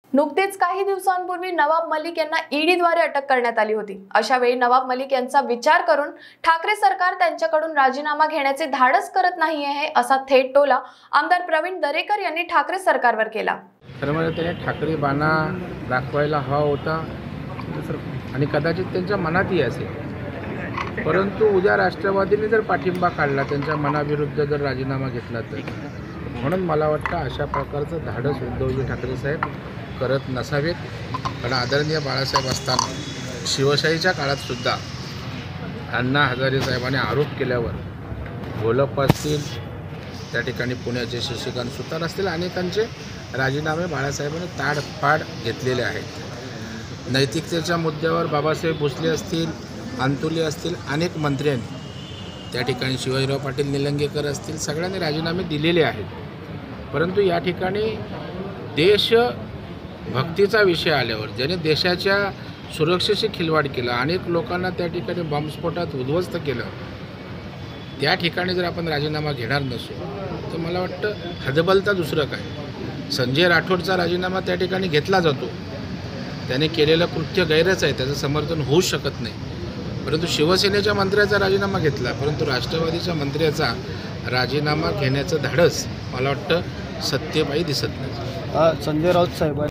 नुकतेच काही दिवसांपूर्वी नवाब मलिक यांना ईडीद्वारे अटक करण्यात आली होती। अशा वेळी नवाब मलिक यांचा विचार करून ठाकरे सरकार त्यांच्याकडून राजीनामा घेण्याचे धाडस करत नाही आहे, असा थेट टोला आमदार प्रवीण दरेकर यांनी ठाकरे सरकारवर केला। खरं म्हणजे त्याने ठाकरे बाणा दाखवायला हवा होता आणि कदाचित त्यांच्या मनातही असेल, परंतु उद्या राष्ट्रवादीने जर पाठिंबा काढला, त्यांच्या मनाविरुद्ध जर राजीनामा घेतला तर म्हणून मला वाटतं अशा प्रकारचं धाडस उद्धवजी ठाकरे साहेब करत नसावेत। कारण आदरणीय बाळासाहेब असताना शिवशाहीच्या काळातसुद्धा अण्णा हजारे साहेबांनी आरोप केल्यावर घोलप असतील, त्या ठिकाणी पुण्याचे शशिकांत सुतार असतील, अनेकांचे राजीनामे बाळासाहेबांनी ताडफाड घेतलेले आहेत। नैतिकतेच्या मुद्द्यावर बाबासाहेब भोसले असतील, अंतुले असतील, अनेक मंत्र्यांनी त्या ठिकाणी शिवाजीराव पाटील निलंगेकर असतील, सगळ्यांनी राजीनामे दिलेले आहेत। परंतु या ठिकाणी देशभक्तीचा विषय आल्यावर ज्याने देशाच्या सुरक्षेशी खिलवाड केला, अनेक लोकांना त्या ठिकाणी बॉम्बस्फोटात उद्ध्वस्त केलं, त्या ठिकाणी जर आपण राजीनामा घेणार नसू तर मला वाटतं हतबलता दुसरं काय। संजय राठोडचा राजीनामा त्या ठिकाणी घेतला जातो, त्याने केलेलं कृत्य गैरच आहे, त्याचं समर्थन होऊ शकत नाही। परंतु शिवसेनेच्या मंत्र्याचा राजीनामा घेतला, परंतु राष्ट्रवादीच्या मंत्र्याचा राजीनामा घेण्याचं धाडस मला वाटतं सत्यबाई दिसत नाही। संजय राऊत साहेब